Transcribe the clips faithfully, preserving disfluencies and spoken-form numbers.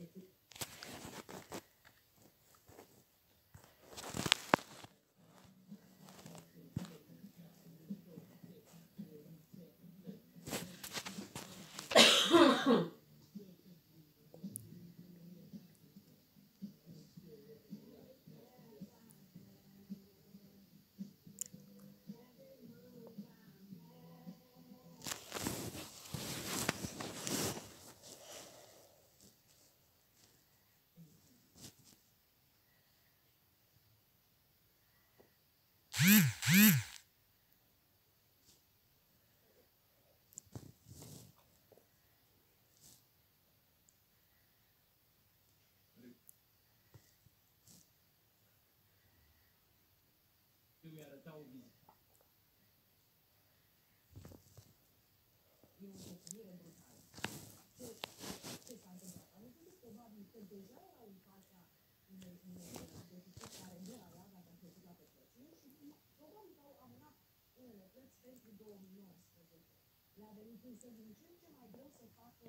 Îmi arăta o vizită. E o definire brutală. Ce, ce s-a întâmplat? Am înțeles probabil că deja erau în fața unei deficit care nu era la gata plătit la plățime și probabil că au amânat unele plăți pentru două mii nouăsprezece. Le-a venit însă din ce în ce mai greu să facă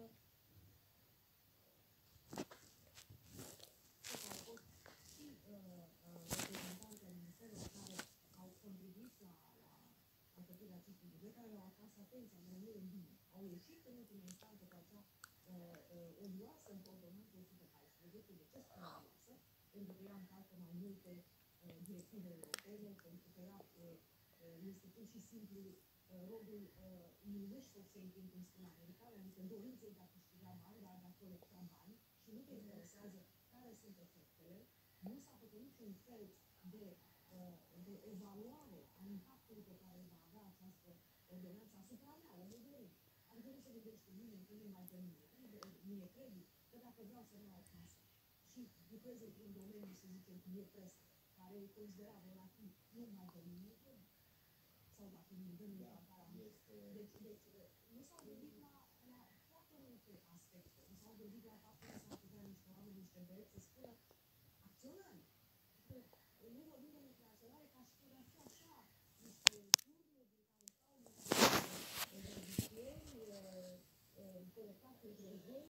au fost și reprezentante în ministerul care au contribuit la alcătuirea acestui buget, care le-au atras atenția, mai nu în bine. Au ieșit în ultima instanță cu acea odioasă în ordonanță o sută paisprezece. De ce spun odioasă? Pentru că ea încalcă mai multe directive europene, pentru că ea este pur și simplu rodul unui wishful thinking, cum spun americanii, adică dorinței de a câștiga bani, de a, de a colecta bani și nu te interesează care sunt efectele. Nu s-a făcut niciun fel de, de evaluare a impactului pe care va avea această ordonanță asupra mea, la modul. Adică nu se gândește nimeni că nu mai dă mie, mie credit, că dacă vreau să iau o casă și lucrez într-un domeniu, să zicem, cum e presa, care e considerat relativ, nu mai dă mie credit. Sau dacă nu dă mie valoarea mea. Deci, deci, nu s-au gândit la, la foarte multe aspecte. Nu s-au gândit la faptul că s-ar putea niște oameni, niște băieți să spună acționăm. Nu vorbim de multinaționale ca și când ar fi așa niște turnuri din care stau niște conectați între ei